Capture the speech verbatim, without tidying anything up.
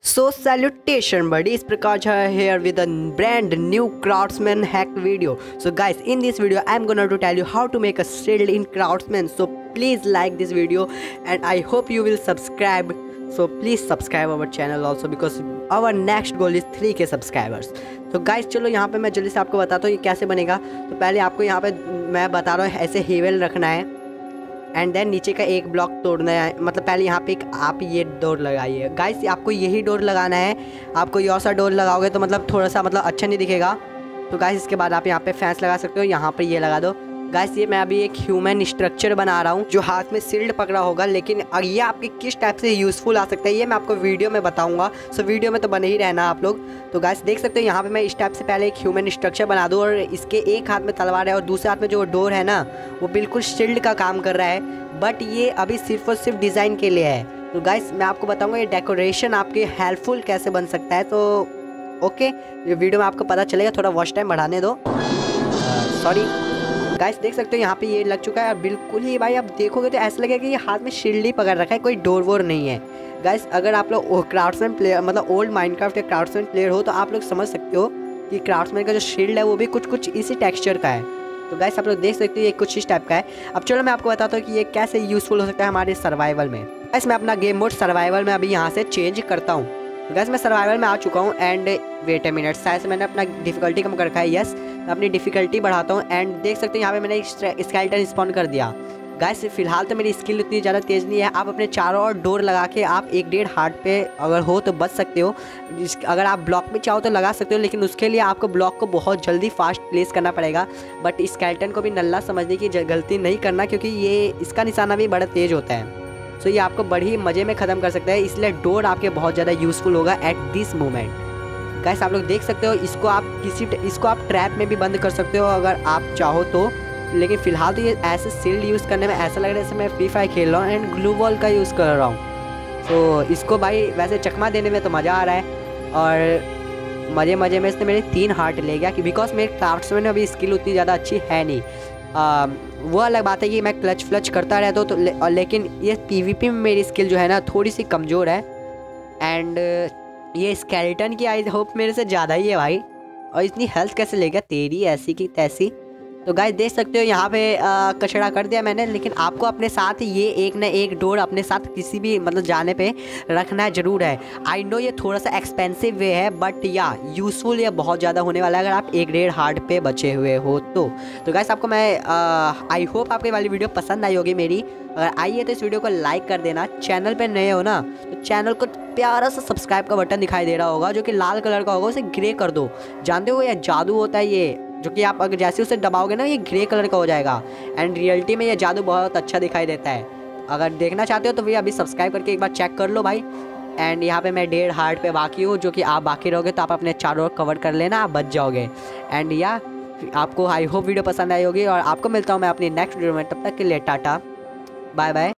So salutation buddies, Prakash here with a brand new Craftsman hack video. So guys, in this video I'm gonna to tell you how to make a shield in Craftsman. So please like this video and I hope you will subscribe. So please subscribe our channel also because our next goal is three K subscribers. तो guys चलो यहाँ पे मैं जल्दी से आपको बताता हूँ ये कैसे बनेगा। तो पहले आपको यहाँ पे मैं बता रहा हूँ ऐसे हेवल रखना है एंड देन नीचे का एक ब्लॉक तोड़ना है। मतलब पहले यहाँ पे एक आप ये डोर लगाइए गाइस, आपको यही डोर लगाना है। आपको ये और सा डोर लगाओगे तो मतलब थोड़ा सा मतलब अच्छा नहीं दिखेगा। तो गाइस इसके बाद आप यहाँ पे फैंस लगा सकते हो, यहाँ पे ये लगा दो। गाइस ये मैं अभी एक ह्यूमन स्ट्रक्चर बना रहा हूँ जो हाथ में शील्ड पकड़ा होगा, लेकिन ये आपके किस टाइप से यूज़फुल आ सकता है ये मैं आपको वीडियो में बताऊंगा। सो वीडियो में तो बने ही रहना आप लोग। तो गाइस देख सकते हो यहाँ पे मैं इस टाइप से पहले एक ह्यूमन स्ट्रक्चर बना दूँ और इसके एक हाथ में तलवार है और दूसरे हाथ में जो डोर है ना वो बिल्कुल शील्ड का काम कर रहा है, बट ये अभी सिर्फ और सिर्फ डिज़ाइन के लिए है। तो गाइस मैं आपको बताऊँगा ये डेकोरेशन आपके हेल्पफुल कैसे बन सकता है। तो ओके ये वीडियो में आपको पता चलेगा, थोड़ा वॉच टाइम बढ़ाने दो, सॉरी। गाइस देख सकते हो यहाँ पे ये लग चुका है और बिल्कुल ही भाई आप देखोगे तो ऐसा लगेगा कि ये हाथ में शील्ड ही पकड़ रखा है, कोई डोर वोर नहीं है। गाइस अगर आप लोग क्राफ्ट्समैन प्लेयर मतलब ओल्ड माइनक्राफ्ट या क्राफ्ट्समैन प्लेयर हो तो आप लोग समझ सकते हो कि क्राफ्ट्समैन का जो शील्ड है वो भी कुछ कुछ इसी टेक्सचर का है। तो गाइस आप लोग देख सकते हो ये कुछ इस टाइप का है। अब चलो मैं आपको बताता हूँ कि ये कैसे यूज़फुल हो सकता है हमारे सर्वाइवल में। गाइस मैं अपना गेम मोड सर्वाइवल में अभी यहाँ से चेंज करता हूँ। तो गाइस मैं सर्वाइवल में आ चुका हूँ एंड वेट ए मिनट, शायद से मैंने अपना डिफिकल्टी कम कर रखा है। यस मैं अपनी डिफिकल्टी बढ़ाता हूँ एंड देख सकते हो यहाँ पे मैंने स्केलेटन स्पॉन कर दिया। गाइस फिलहाल तो मेरी स्किल उतनी ज़्यादा तेज़ नहीं है। आप अपने चारों ओर डोर लगा के आप एक डेढ़ हार्ट पे अगर हो तो बच सकते हो। अगर आप ब्लॉक में चाहो तो लगा सकते हो, लेकिन उसके लिए आपको ब्लॉक को बहुत जल्दी फास्ट प्लेस करना पड़ेगा। बट स्केलेटन को भी नल्ला समझने की गलती नहीं करना क्योंकि ये इसका निशाना भी बड़ा तेज़ होता है। सो ये आपको बड़ी मज़े में ख़त्म कर सकता है, इसलिए डोर आपके बहुत ज़्यादा यूज़फुल होगा एट दिस मोमेंट। गाइस आप लोग देख सकते हो इसको आप किसी इसको आप ट्रैप में भी बंद कर सकते हो अगर आप चाहो तो, लेकिन फ़िलहाल तो ये ऐसे शील्ड यूज़ करने में ऐसा लग रहा है जैसे मैं फ्री फायर खेल रहा हूँ एंड ग्लू वॉल का यूज़ कर रहा हूँ। तो इसको भाई वैसे चकमा देने में तो मज़ा आ रहा है और मज़े मज़े में इसने मेरे तीन हार्ट ले गया कि बिकॉज मेरे क्राफ्ट्समैन में अभी स्किल उतनी ज़्यादा अच्छी है नहीं। आ, वो अलग बात है कि मैं क्लच फ्लच करता रहता हूँ तो ले, और लेकिन ये पीवीपी में मेरी स्किल जो है ना थोड़ी सी कमज़ोर है एंड ये स्केलेटन की आई होप मेरे से ज़्यादा ही है भाई। और इतनी हेल्थ कैसे ले गया तेरी ऐसी की तैसी। तो गाइस देख सकते हो यहाँ पे आ, कचड़ा कर दिया मैंने, लेकिन आपको अपने साथ ये एक न एक डोर अपने साथ किसी भी मतलब जाने पे रखना ज़रूर है। आई नो ये थोड़ा सा एक्सपेंसिव वे है बट या यूज़फुल ये बहुत ज़्यादा होने वाला है अगर आप एक डेढ़ हार्ट पे बचे हुए हो तो। तो गाइस आपको मैं आई होप आपको वाली वीडियो पसंद आई होगी मेरी। अगर आई है तो इस वीडियो को लाइक कर देना। चैनल पे नए हो ना तो चैनल को प्यारा सा सब्सक्राइब का बटन दिखाई दे रहा होगा जो कि लाल कलर का होगा, उसे ग्रे कर दो। जानते हो ये जादू होता है ये, जो कि आप अगर जैसे उसे दबाओगे ना ये ग्रे कलर का हो जाएगा एंड रियलिटी में ये जादू बहुत अच्छा दिखाई देता है। अगर देखना चाहते हो तो भैया अभी सब्सक्राइब करके एक बार चेक कर लो भाई। एंड यहाँ पे मैं डेढ़ हार्ट पे बाकी हूँ, जो कि आप बाकी रहोगे तो आप अपने चारों ओर कवर कर लेना, आप बच जाओगे। एंड या आपको आई होप वीडियो पसंद आई होगी और आपको मिलता हूँ मैं अपनी नेक्स्ट वीडियो में। तब तक के लिए टाटा बाय बाय।